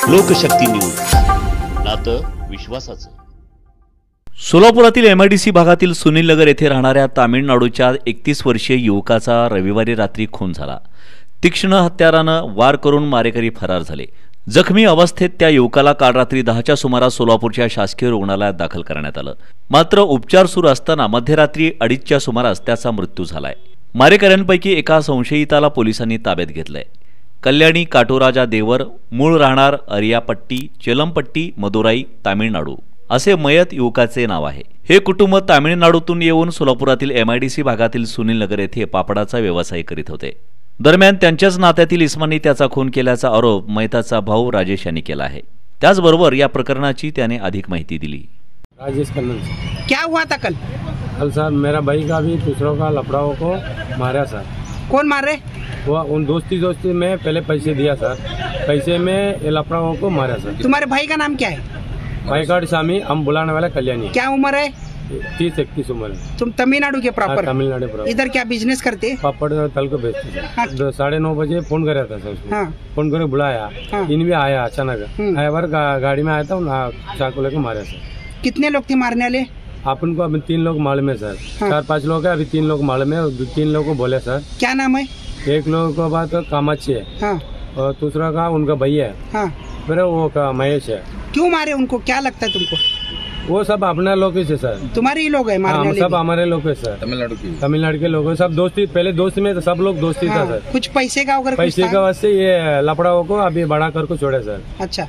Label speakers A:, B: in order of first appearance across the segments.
A: लोकशक्ती news, नातं विश्वासाचं।
B: सोलापुरातील MIDC भागातील सुनील नगर येथे राहणाऱ्या तामिळनाडूच्या 31 वर्षीय युवकाचा रविवारी रात्री खून झाला। तीक्ष्ण हत्यारानं वार करून मारेकरी फरार झाले। जखमी अवस्थेत त्या युवकाला काल रात्री 10च्या सुमारास सोलापूरच्या शासकीय रुग्णालयात दाखल करण्यात आलं। मात्र उपचार सुरू असताना मध्यरात्री 2:30च्या सुमारास त्याचा मृत्यू झालाय। मारेकऱ्यांपैकी एका संशयिताला पोलिसांनी ताब्यात घेतलंय। कल्याणी काटोराजा देवर, मूळ राहणार अरियापट्टी, चेलमपट्टी, मदुराई, तामिळनाडू असे मयत युवकाचे नाव आहे। हे कुटुंब तामिळनाडूतून येऊन सोलापुरातील MIDC भागातील सुनील नगर येथे पापडाचा व्यवसाय करीत होते। दरम्यान त्यांच्याच नात्यातील इस्मांनी त्याचा खून केल्याचा आरोप मयताचा भाऊ राजेश यांनी केला आहे। त्याचबरोबर या प्रकरणाची त्याने अधिक माहिती दिली।
C: राजेश कन्नन,
D: क्या हुआ था कल?
C: कल सर मेरा भाई का भी दूसरों का लफड़ाओं को मारा सर।
D: कौन मार रहे?
C: वो उन दोस्ती में पहले पैसे दिया सर, पैसे में ये लफड़ाओं को मारा सर।
D: तुम्हारे भाई का नाम क्या है?
C: भाई का स्वामी, हम बुलाने वाला कल्याणी।
D: क्या उम्र है?
C: 30-31 उम्र है।
D: तुम तमिलनाडु के प्रॉपर?
C: तमिलनाडु प्रॉपर।
D: इधर क्या बिजनेस करते?
C: पापड़ तल को बेचते सर। 9:30 बजे फोन कराया था सर उसको।
D: हाँ।
C: फोन करके बुलाया, इन भी आया अचानक। आया बार गाड़ी में आया था, चाकू लेके मारा सर।
D: कितने लोग थे मारने वाले?
C: अपन को अभी 3 लोग मालूम है सर। 4-5 लोग है, अभी 3 लोग मालूम है। 3 लोग को बोले सर।
D: क्या नाम है?
C: एक लोग का बात कामाची है।
D: हाँ।
C: और दूसरा का उनका भैया है।
D: हाँ।
C: फिर वो का महेश है।
D: क्यों मारे उनको, क्या लगता है तुमको?
C: वो सब अपना लोग ही है सर।
D: तुम्हारे ही लोग है मारने वाले?
C: सब हमारे लोग है सर। तमिलनाडु के लोग है सब। दोस्ती पहले दोस्ती में तो सब लोग दोस्ती था सर।
D: कुछ पैसे का वगैरह?
C: पैसे का वजह से ये लफड़ाओं को अभी बड़ा कर को छोड़े सर।
D: अच्छा।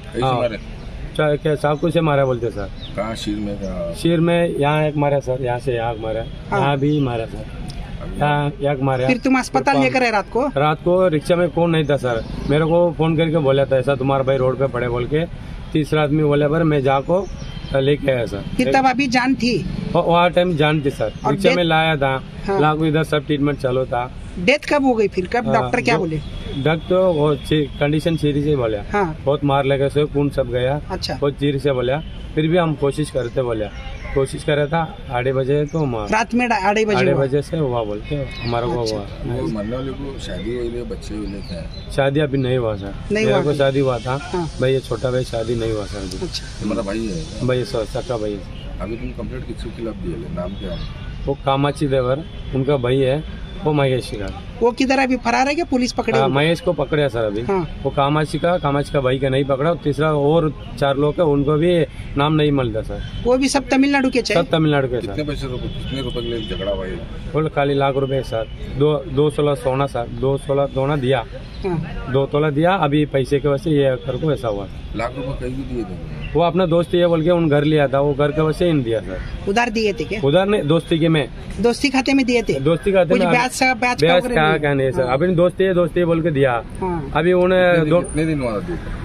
C: क्या चाकू से मारा बोलते सर।
E: कहाँ
C: शीर में यहाँ एक मारा सर, यहाँ से यहाँ मारा, यहाँ भी मारा सर, यहाँ एक मारा।
D: फिर तुम अस्पताल लेकर आए रात को?
C: रात को रिक्शा में कौन नहीं था सर। मेरे को फोन करके बोला था ऐसा तुम्हारा भाई रोड पे पड़े बोल के। तीसरा आदमी बोले पर मैं जाको लेके आया सर।
D: फिर तब अभी जान थी?
C: वहाँ टाइम जान थी सर। रिक्शा में लाया था।
D: हाँ।
C: लागू इधर सब ट्रीटमेंट चालू था।
D: डेथ कब हो गई फिर? कब डॉक्टर क्या बोले?
C: डॉक्टर वो कंडीशन सीरियस ही बोला।
D: हाँ।
C: बहुत मार लगे से खून सब गया।
D: अच्छा।
C: बहुत सीरियस से बोला। फिर भी हम कोशिश करते बोला, कोशिश कर रहा था। 2:30 बजे तो
D: रात में 2:30
C: बजे से हुआ बोल के हमारा को हुआ।
E: मरने वाले को शादी हुई, बच्चे हुए थे?
C: शादी अभी नहीं हुआ सर। मेरे को शादी हुआ था। भाई ये छोटा भाई शादी नहीं हुआ सर अभी।
E: तुम्हारा भाई है?
C: भाई सक्का भाई है।
E: अभी तुम कंप्लेंट किसके खिलाफ दिए? नाम क्या है?
C: वो कामाची देवर, उनका भाई है। वो महेश का।
D: वो किधर अभी फरार है क्या? पुलिस पकड़े?
C: महेश को पकड़ा सर अभी।
D: हाँ।
C: वो कामाची का भाई का नहीं पकड़ा। तीसरा और 4 लोग है, उनको भी नाम नहीं मिलता सर।
D: वो भी सब तमिलनाडु के?
C: सब तमिलनाडु के सर।
E: कितने रुपए के लिए झगड़ा हुआ?
C: बोल खाली लाख रुपए सर। 2 तोला सोना सर। 2 तोला सोना दिया। 2 तोला दिया। अभी पैसे के वजह से ये कर को ऐसा हुआ।
E: लाख रुपए कहीं दिए थे?
C: वो अपना दोस्ती है बोल के उन घर लिया था। वो घर के वजह से इन दिया सर।
D: उधार दिए थे क्या?
C: उधार नहीं, दोस्ती के में।
D: दोस्ती खाते में दिए थे?
C: दोस्ती खाते में।
D: ब्याज
C: क्या नहीं सर। अभी दोस्ती है बोल के दिया। अभी उन्हें
E: कितने दिन हुआ?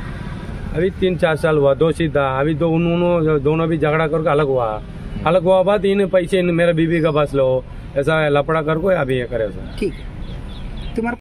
C: अभी 3-4 साल हुआ। दोषी था। अभी तो दोनों भी झगड़ा करके अलग हुआ बाद इन पैसे मेरा बीबी का पास लो, ऐसा लपड़ा करके अभी ये करे सर।
D: ठीक। तुम्हारा